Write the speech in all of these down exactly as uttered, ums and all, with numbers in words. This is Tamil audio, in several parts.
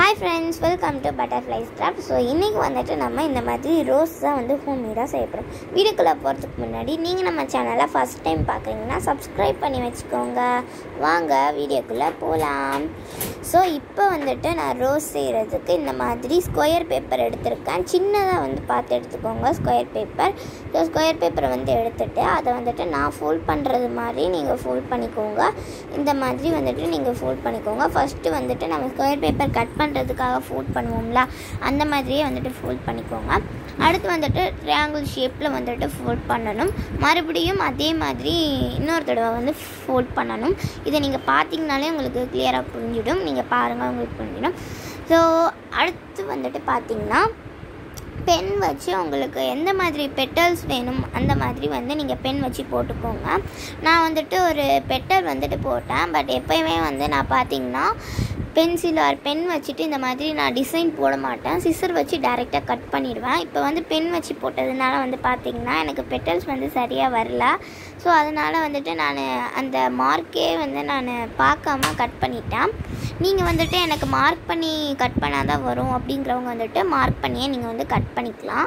Hi friends, welcome to Butterflies Craft. So இன்னைக்கு வந்துட்டு நம்ம இந்த மாதிரி ரோஸ் தான் வந்து ஹோம்மேடாக செய்ய போகிறோம். வீடியோக்குள்ளே போகிறதுக்கு முன்னாடி நீங்கள் நம்ம சேனலை ஃபஸ்ட் டைம் பார்க்குறீங்கன்னா சப்ஸ்கிரைப் பண்ணி வச்சுக்கோங்க. வாங்க வீடியோக்குள்ளே போகலாம். ஸோ இப்போ வந்துட்டு நான் ரோஸ் செய்கிறதுக்கு இந்த மாதிரி ஸ்கொயர் பேப்பர் எடுத்திருக்கேன். சின்னதாக வந்து பார்த்து எடுத்துக்கோங்க ஸ்கொயர் பேப்பர். ஸோ ஸ்கொயர் பேப்பரை வந்து எடுத்துகிட்டு அதை வந்துட்டு நான் ஃபோல்ட் பண்ணுறது மாதிரி நீங்கள் ஃபோல்ட் பண்ணிக்கோங்க. இந்த மாதிரி வந்துட்டு நீங்கள் ஃபோல்ட் பண்ணிக்கோங்க. ஃபஸ்ட்டு வந்துட்டு நம்ம ஸ்கொயர் பேப்பர் கட் பண்ணுறதுக்காக ஃபோல்ட் பண்ணுவோம்ல, அந்த மாதிரியே வந்துட்டு ஃபோல்ட் பண்ணிக்கோங்க. அடுத்து வந்துட்டு ட்ரையாங்கிள் ஷேப்பில் வந்துட்டு ஃபோல்ட் பண்ணணும். மறுபடியும் அதே மாதிரி இன்னொரு தடவை வந்து ஃபோல்ட் பண்ணணும். இதை நீங்கள் பார்த்தீங்கனாலே உங்களுக்கு கிளியராக புரிஞ்சிடும். நீங்கள் பாருங்கள், உங்களுக்கு புரிஞ்சிடும். ஸோ அடுத்து வந்துட்டு பார்த்திங்கன்னா பென் வச்சு உங்களுக்கு எந்த மாதிரி பெட்டல்ஸ் வேணும் அந்த மாதிரி வந்து நீங்கள் பென் வச்சு போட்டுக்கோங்க. நான் வந்துட்டு ஒரு பெட்டல் வந்துட்டு போட்டேன். பட் எப்போயுமே வந்து நான் பார்த்திங்கன்னா பென்சில் ஆர் பென் வச்சுட்டு இந்த மாதிரி நான் டிசைன் போட மாட்டேன். சிசர் வச்சு டைரெக்டாக கட் பண்ணிடுவேன். இப்போ வந்து பென் வச்சு போட்டதுனால வந்து பார்த்திங்கன்னா எனக்கு பெட்டல்ஸ் வந்து சரியாக வரல. ஸோ அதனால் வந்துட்டு நான் அந்த மார்க்கே வந்து நான் பார்க்காம கட் பண்ணிட்டேன். நீங்கள் வந்துட்டு எனக்கு மார்க் பண்ணி கட் பண்ணால் தான் வரும் அப்படிங்கிறவங்க வந்துட்டு மார்க் பண்ணியே நீங்கள் வந்து கட் பண்ணிக்கலாம்.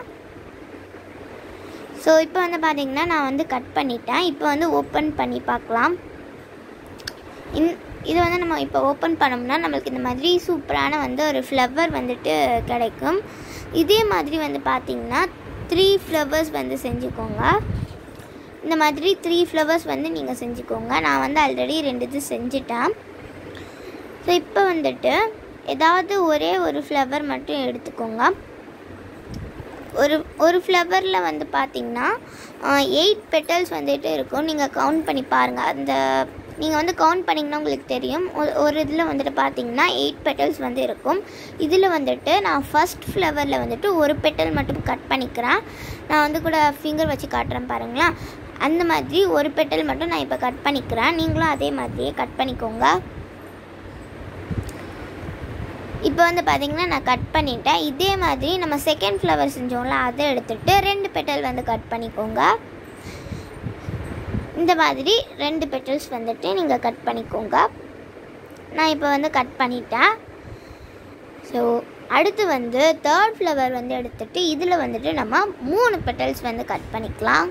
ஸோ இப்போ வந்து பார்த்திங்கன்னா நான் வந்து கட் பண்ணிட்டேன். இப்போ வந்து ஓப்பன் பண்ணி பார்க்கலாம். இன் இது வந்து நம்ம இப்போ ஓப்பன் பண்ணோம்னா நம்மளுக்கு இந்த மாதிரி சூப்பரான வந்து ஒரு ஃப்ளவர் வந்துட்டு கிடைக்கும். இதே மாதிரி வந்து பார்த்திங்கன்னா த்ரீ ஃப்ளவர்ஸ் வந்து செஞ்சுக்கோங்க. இந்த மாதிரி த்ரீ ஃப்ளவர்ஸ் வந்து நீங்கள் செஞ்சுக்கோங்க. நான் வந்து ஆல்ரெடி ரெண்டு இது செஞ்சுட்டேன். ஸோ இப்போ வந்துட்டு ஏதாவது ஒரே ஒரு ஃப்ளவர் மட்டும் எடுத்துக்கோங்க. ஒரு ஒரு ஃப்ளவரில் வந்து பார்த்திங்கன்னா எயிட் பெட்டல்ஸ் வந்துட்டு இருக்கும். நீங்கள் கவுண்ட் பண்ணி பாருங்கள். அந்த நீங்கள் வந்து கவுண்ட் பண்ணிங்கன்னா உங்களுக்கு தெரியும். ஒரு இதில் வந்துட்டு பார்த்தீங்கன்னா எயிட் பெட்டல்ஸ் வந்து இருக்கும். இதில் வந்துட்டு நான் ஃபஸ்ட் ஃப்ளவரில் வந்துட்டு ஒரு பெட்டல் மட்டும் கட் பண்ணிக்கிறேன். நான் வந்து கூட ஃபிங்கர் வச்சு காட்டுறேன் பாருங்களேன். அந்த மாதிரி ஒரு பெட்டல் மட்டும் நான் இப்போ கட் பண்ணிக்கிறேன். நீங்களும் அதே மாதிரியே கட் பண்ணிக்கோங்க. இப்போ வந்து பார்த்திங்கன்னா நான் கட் பண்ணிட்டேன். இதே மாதிரி நம்ம செகண்ட் ஃப்ளவர் செஞ்சோம்ல, அதை எடுத்துகிட்டு ரெண்டு பெட்டல் வந்து கட் பண்ணிக்கோங்க. இந்த மாதிரி ரெண்டு பெட்டல்ஸ் வந்துட்டு நீங்கள் கட் பண்ணிக்கோங்க. நான் இப்போ வந்து கட் பண்ணிட்டேன். ஸோ அடுத்து வந்து தேர்ட் ஃப்ளவர் வந்து எடுத்துகிட்டு இதில் வந்துட்டு நம்ம மூணு பெட்டல்ஸ் வந்து கட் பண்ணிக்கலாம்.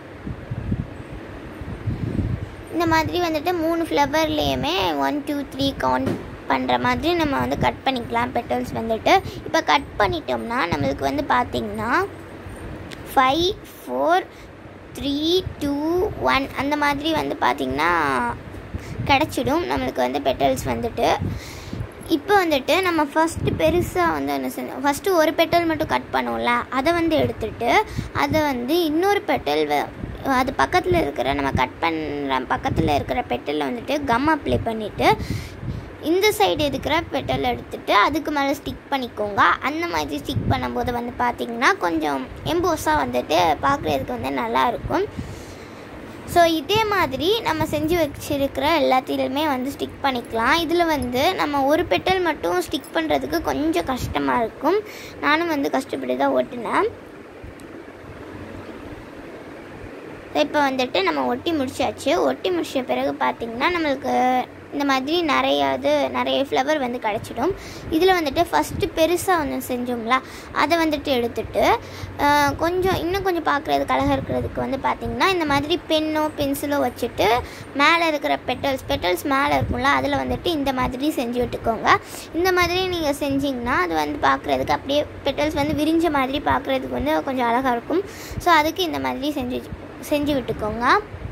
இந்த மாதிரி வந்துட்டு மூணு ஃப்ளவர்லேயுமே ஒன் டூ த்ரீ கவுண்ட் பண்ணுற மாதிரி நம்ம வந்து கட் பண்ணிக்கலாம் பெட்டல்ஸ் வந்துட்டு. இப்போ கட் பண்ணிட்டோம்னா நம்மளுக்கு வந்து பார்த்திங்கன்னா five four three two one அந்த மாதிரி வந்து பார்த்திங்கன்னா கிடச்சிடும் நம்மளுக்கு வந்து பெட்டல்ஸ் வந்துட்டு. இப்போ வந்துட்டு நம்ம ஃபஸ்ட்டு பெருசாக வந்து என்ன செஞ்சோம், ஃபஸ்ட்டு ஒரு பெட்டல் மட்டும் கட் பண்ணோம்ல, அதை வந்து எடுத்துகிட்டு அதை வந்து இன்னொரு பெட்டல் அது பக்கத்தில் இருக்கிற நம்ம கட் பண்ணுற பக்கத்தில் இருக்கிற பெட்டலில் வந்துட்டு கம் அப்ளை பண்ணிவிட்டு இந்த சைடு இருக்கிற பெட்டல் எடுத்துகிட்டு அதுக்கு மேலே ஸ்டிக் பண்ணிக்கோங்க. அந்த மாதிரி ஸ்டிக் பண்ணும்போது வந்து பார்த்திங்கன்னா கொஞ்சம் எம்போஸாக வந்துட்டு பார்க்குறதுக்கு வந்து நல்லாயிருக்கும். ஸோ இதே மாதிரி நம்ம செஞ்சு வச்சுருக்கிற எல்லாத்திலுமே வந்து ஸ்டிக் பண்ணிக்கலாம். இதில் வந்து நம்ம ஒரு பெட்டல் மட்டும் ஸ்டிக் பண்ணுறதுக்கு கொஞ்சம் கஷ்டமாக இருக்கும். நானும் வந்து கஷ்டப்பட்டு தான் ஓட்டினேன். இப்போ வந்துட்டு நம்ம ஒட்டி முடிச்சாச்சு. ஒட்டி முடிச்ச பிறகு பார்த்திங்கன்னா நம்மளுக்கு இந்த மாதிரி நிறையாது நிறைய ஃப்ளவர் வந்து கிடச்சிடும். இதில் வந்துட்டு ஃபஸ்ட்டு பெருசாக வந்து செஞ்சோம்ல, அதை வந்துட்டு எடுத்துகிட்டு கொஞ்சம் இன்னும் கொஞ்சம் பார்க்குறதுக்கு அழகாக இருக்கிறதுக்கு வந்து பார்த்திங்கன்னா இந்த மாதிரி பென்னோ பென்சிலோ வச்சுட்டு மேலே இருக்கிற பெட்டல்ஸ் பெட்டல்ஸ் மேலே இருக்கும்ல, அதில் வந்துட்டு இந்த மாதிரி செஞ்சு விட்டுக்கோங்க. இந்த மாதிரி நீங்கள் செஞ்சிங்கன்னா அது வந்து பார்க்குறதுக்கு அப்படியே பெட்டல்ஸ் வந்து விரிஞ்ச மாதிரி பார்க்குறதுக்கு வந்து கொஞ்சம் அழகாக இருக்கும். ஸோ அதுக்கு இந்த மாதிரி செஞ்சு செஞ்சு விட்டுக்கோங்க.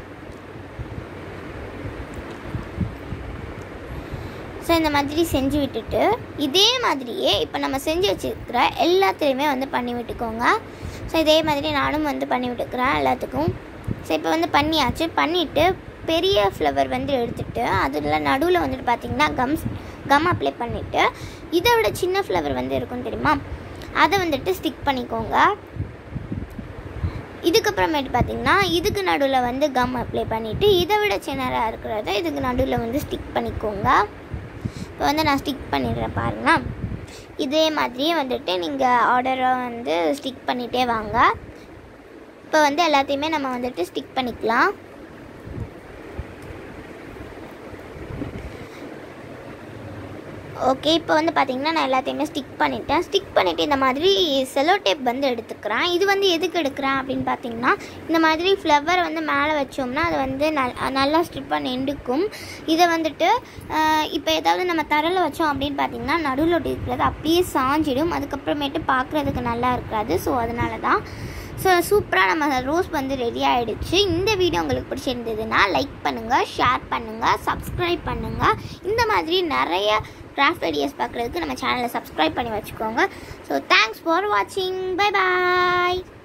ஸோ இந்த மாதிரி செஞ்சு விட்டுட்டு இதே மாதிரியே இப்போ நம்ம செஞ்சு வச்சுருக்கிற எல்லாத்துலேயுமே வந்து பண்ணி விட்டுக்கோங்க. ஸோ இதே மாதிரி நானும் வந்து பண்ணி விட்டுக்கிறேன் எல்லாத்துக்கும். ஸோ இப்போ வந்து பண்ணியாச்சு. பண்ணிவிட்டு பெரிய ஃப்ளவர் வந்து எடுத்துகிட்டு அதில் நடுவில் வந்துட்டு பார்த்திங்கன்னா கம்ஸ் கம் அப்ளை பண்ணிவிட்டு இதை விட சின்ன ஃப்ளவர் வந்து இருக்கும் தெரியுமா, அதை வந்துட்டு ஸ்டிக் பண்ணிக்கோங்க. இதுக்கப்புறமேட்டு பார்த்திங்கன்னா இதுக்கு நடுவில் வந்து கம் அப்ளை பண்ணிவிட்டு இதை விட சின்னதாக இருக்கிறத இதுக்கு நடுவில் வந்து ஸ்டிக் பண்ணிக்கோங்க. இப்போ வந்து நான் ஸ்டிக் பண்ணிடுறேன் பாருங்கள். இதே மாதிரியே வந்துட்டு நீங்கள் ஆர்டராக வந்து ஸ்டிக் பண்ணிகிட்டே வாங்க. இப்போ வந்து எல்லாத்தையுமே நம்ம வந்துட்டு ஸ்டிக் பண்ணிக்கலாம். ஓகே, இப்போ வந்து பார்த்திங்கன்னா நான் எல்லாத்தையுமே ஸ்டிக் பண்ணிவிட்டேன். ஸ்டிக் பண்ணிவிட்டு இந்த மாதிரி செலோ டேப் வந்து எடுத்துக்கிறேன். இது வந்து எதுக்கு எடுக்கிறேன் அப்படின்னு பார்த்திங்கன்னா, இந்த மாதிரி ஃப்ளவர் வந்து மேலே வச்சோம்னா அது வந்து நல் நல்லா ஸ்ட்ரிப்பாக நெண்டுக்கும். இதை வந்துட்டு இப்போ ஏதாவது நம்ம தரையில் வச்சோம் அப்படின்னு பார்த்திங்கன்னா நடுவில் இருக்கிறது அப்படியே சாஞ்சிடும். அதுக்கப்புறமேட்டு பார்க்குறதுக்கு நல்லா இருக்காது. ஸோ அதனால தான். ஸோ சூப்பராக நம்ம ரோஸ் வந்து ரெடி ஆகிடுச்சு. இந்த வீடியோ உங்களுக்கு பிடிச்சிருந்ததுன்னா லைக் பண்ணுங்கள், ஷேர் பண்ணுங்கள், சப்ஸ்கிரைப் பண்ணுங்கள். இந்த மாதிரி நிறைய கிராஃப்ட் ஐடியாஸ் பார்க்குறதுக்கு நம்ம சேனலை சப்ஸ்கிரைப் பண்ணி வச்சுக்கோங்க. ஸோ தேங்க்ஸ் ஃபார் வாட்சிங். பை பாய்.